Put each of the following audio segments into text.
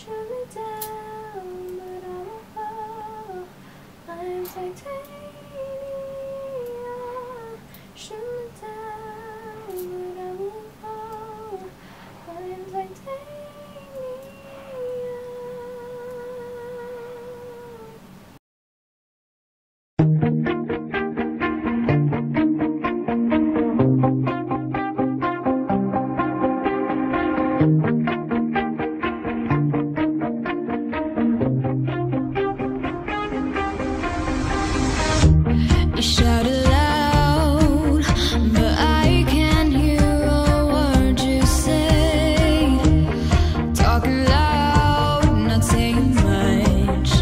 shoot me down, but I won't fall. I'm titanium. Shoot me down, but I won't fall. I'm titanium. You shout it loud, but I can't hear a word you say. Talking loud, not saying much.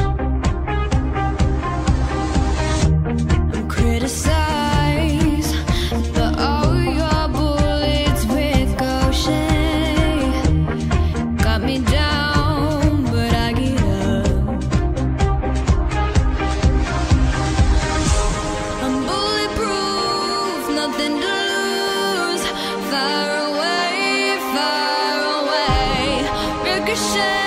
I'm criticized, but all your bullets ricochet. Got me down, but I get up. I'm bulletproof, nothing to lose. Far away, ricochet.